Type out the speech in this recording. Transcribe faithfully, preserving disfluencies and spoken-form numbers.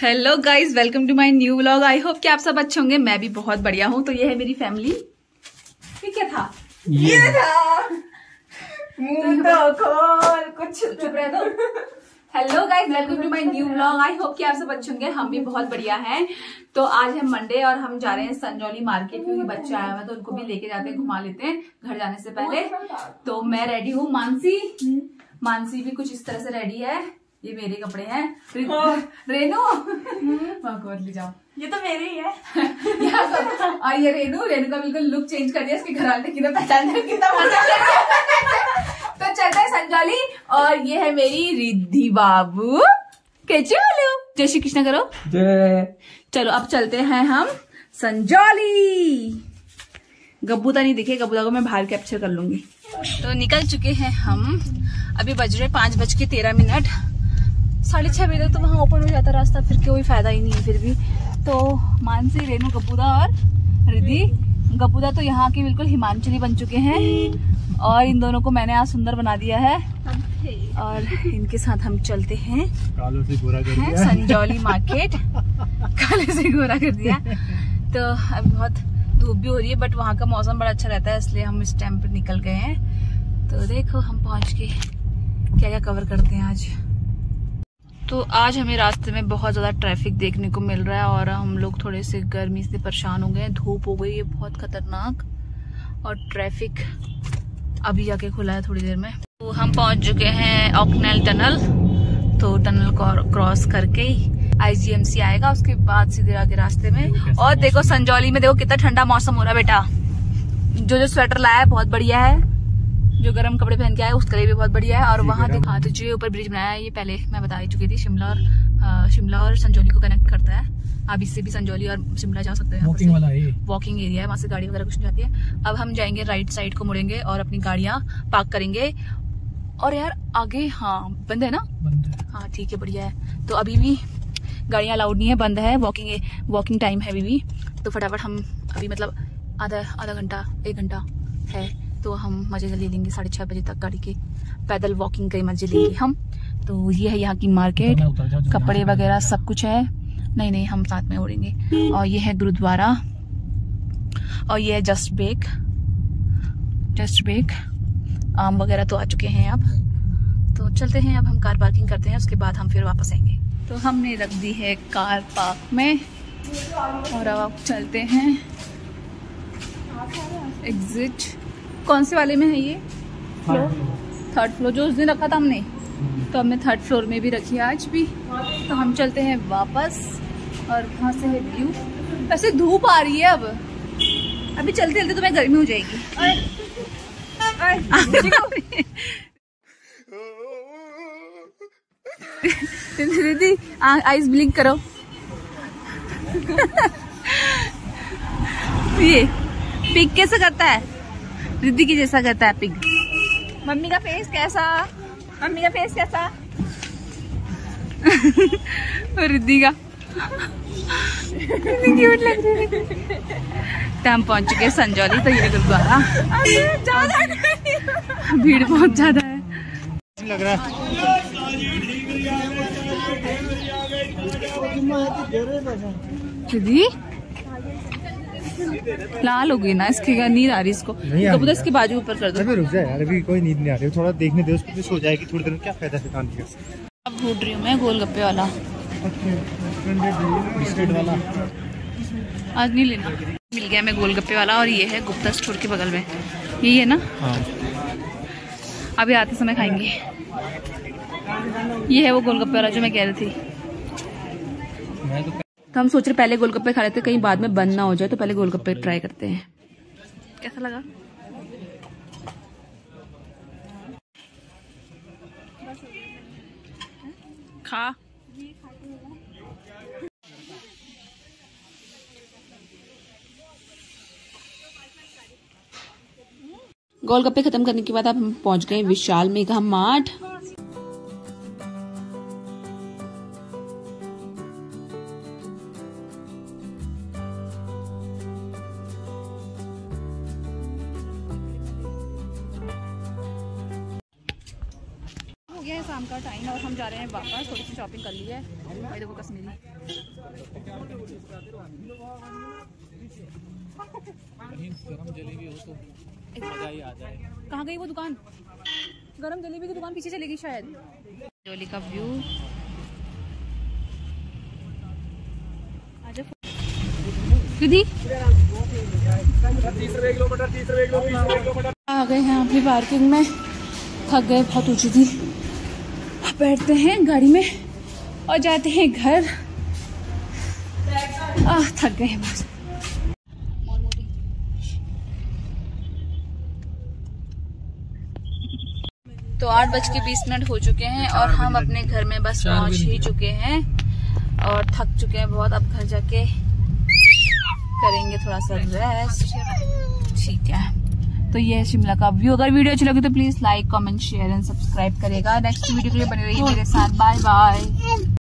Hello guys, welcome to my new vlog. I hope कि आप सब अच्छे होंगे। मैं भी बहुत बढ़िया हूँ। तो ये है मेरी फैमिली। ये क्या था? ये, ये था मुंह तो खोल, कुछ चुप रह दो। Hello guys, welcome to my new vlog. I hope कि आप सब अच्छे होंगे। हम भी बहुत बढ़िया हैं। तो आज है मंडे और हम जा रहे हैं संजौली मार्केट, क्योंकि बच्चे आए हुए हैं तो उनको भी लेके जाते हैं, घुमा लेते हैं घर जाने से पहले। तो मैं रेडी हूँ। मानसी मानसी भी कुछ इस तरह से रेडी है। ये मेरे कपड़े हैं। रेनू वहां को ले जाओ, ये तो मेरे ही है। और ये रेनू रेनू का बिल्कुल लुक चेंज कर दिया। इसके घर वाले कितना पहचान कितना मजा। तो चलते हैं संजौली। और ये है मेरी रिद्धि बाबू। कैसे बोलो? जय श्री कृष्ण करो। जय। चलो अब चलते हैं हम संजौली। गब्बूदा नहीं दिखे, गब्बूदा को मैं बाहर कैप्चर कर लूंगी। तो निकल चुके हैं हम। अभी बज रहे पांच बज के तेरह मिनट। साढ़े छह बजे तक तो वहाँ ओपन हो जाता रास्ता, फिर कोई फायदा ही नहीं है। फिर भी तो मानसी, रेनू, गब्बूदा और रिद्धि। गब्बूदा तो यहाँ के बिल्कुल हिमांचली बन चुके हैं और इन दोनों को मैंने आज सुंदर बना दिया है। और इनके साथ हम चलते हैं कालों से गोरा कर दिया संजौली मार्केट। काले से गोरा कर दिया। तो अभी बहुत धूप भी हो रही है, बट वहाँ का मौसम बड़ा अच्छा रहता है, इसलिए हम इस टाइम पर निकल गए हैं। तो देखो हम पहुँच के क्या क्या कवर करते हैं आज। तो आज हमें रास्ते में बहुत ज्यादा ट्रैफिक देखने को मिल रहा है और हम लोग थोड़े से गर्मी से परेशान हो गए। धूप हो गई है बहुत खतरनाक और ट्रैफिक अभी जाके खुला है थोड़ी देर में। तो हम पहुंच चुके हैं ऑकनेल टनल। तो टनल क्रॉस करके ही आईजीएमसी आएगा, उसके बाद सीधे आगे रास्ते में। और देखो संजौली में देखो कितना ठंडा मौसम हो रहा है बेटा। जो जो स्वेटर लाया है बहुत बढ़िया है, जो गर्म कपड़े पहन के आए उसके लिए भी बहुत बढ़िया है। और वहाँ देखा तो जो ऊपर ब्रिज बनाया है, ये पहले मैं बता ही चुकी थी, शिमला और शिमला और संजौली को कनेक्ट करता है। अब इससे भी संजौली और शिमला जा सकते हैं। वॉकिंग वाला है, वॉकिंग एरिया है, वहाँ से गाड़ी वगैरह कुछ नहीं जाती है। अब हम जाएंगे राइट साइड को, मुड़ेंगे और अपनी गाड़ियाँ पार्क करेंगे। और यार आगे हाँ बंद है ना? बंद है। हाँ ठीक है, बढ़िया है। तो अभी भी गाड़ियाँ अलाउड नहीं है, बंद है। वॉकिंग वॉकिंग टाइम है अभी भी। तो फटाफट हम अभी मतलब आधा आधा घंटा एक घंटा है, तो हम मजे ले लेंगे। साढ़े छह बजे तक गाड़ी के पैदल वॉकिंग के मजे लेंगे हम। तो ये है यहाँ की मार्केट, कपड़े वगैरह सब कुछ है। नहीं नहीं हम साथ में उड़ेंगे। और ये है गुरुद्वारा और ये है जस्ट बेक। जस्ट बेक आम वगैरह तो आ चुके हैं अब। तो चलते हैं, अब हम कार पार्किंग करते हैं, उसके बाद हम फिर वापस आएंगे। तो हमने रख दी है कार पार्क में और अब चलते हैं एग्जिट। कौन से वाले में है ये? फ्लोर थर्ड फ्लोर, जो उस दिन रखा था हमने। तो हमने थर्ड फ्लोर में भी रखी है आज भी। तो हम चलते हैं वापस और वहाँ से है व्यू। वैसे धूप आ रही है अब, अभी चलते चलते तुम्हें गर्मी हो जाएगी। दीदी आइस ब्लिंक करो। ये पिक कैसे करता है? रिद्धि की जैसा करता है पिग। मम्मी का फेस कैसा? मम्मी का फेस कैसा? और रिद्धि का कितनी क्यूट लग रही है। तो हम पहुंच चुके संजौली। तो ये गुरुद्वारा, भीड़ बहुत ज्यादा है लग रहा है। रिद्धि लाल हो गई ना, इसकी नींद आ रही इसको। तो इसके बाजू ऊपर कर दो। अभी रुक जा यार, अभी कोई नींद नहीं आ रही, थोड़ा देखने दे उसको, सो जाएगी थोड़ी देर में, क्या फायदा है काम का। अब ढूंढ रही हूँ मैं गोलगप्पे वाला, बिस्किट वाला। आज नहीं लेना, मिल गया मैं गोलगप्पे वाला। और ये है गुप्ता स्टोर के बगल में, यही है ना? हाँ। अभी आते समय खाएंगे। ये है वो गोलगप्पे वाला जो मैं कह रही थी। तो हम सोच रहे पहले गोलगप्पे खा लेते, कहीं बाद में बंद ना हो जाए, तो पहले गोलगप्पे ट्राई करते हैं। कैसा लगा? खा। गोलगप्पे खत्म करने के बाद अब हम पहुंच गए विशाल मेगा मार्ट। गया है शाम का टाइम और हम जा रहे हैं वापस। थोड़ी सी शॉपिंग कर ली है। देखो कश्मीरी गरम जलेबी हो तो मजा ही आ जाए। कहाँ गई वो दुकान? गरम जलेबी की दुकान पीछे चलेगी शायद। डोली का व्यू। आजा दीदी। आ गए हैं अपनी पार्किंग में। थक गए, बहुत ऊंची थी। बैठते हैं गाड़ी में और जाते हैं घर। आ थक गए हैं बहुत। तो आठ बज के बीस मिनट हो चुके हैं और हम अपने घर में बस पहुंच ही चुके हैं और थक चुके हैं बहुत। अब घर जाके करेंगे थोड़ा सा रेस्ट। ठीक है, तो ये है शिमला का व्यू। अगर वीडियो अच्छी लगी तो please like comment share and subscribe करेगा। नेक्स्ट वीडियो के लिए बने रहिए मेरे साथ। Bye bye.